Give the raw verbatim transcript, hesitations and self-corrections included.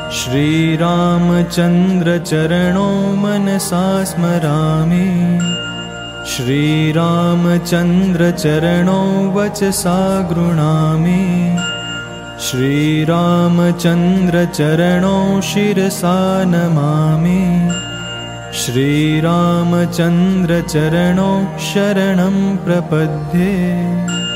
श्रीरामचन्द्रचरणौ मनसा स्मरामि। श्रीरामचन्द्रचरणौ वचसा गृह्णामि। श्रीरामचन्द्रचरणौ शिरसा नमामि। श्रीरामचन्द्रचरणौ शरणं प्रपद्ये।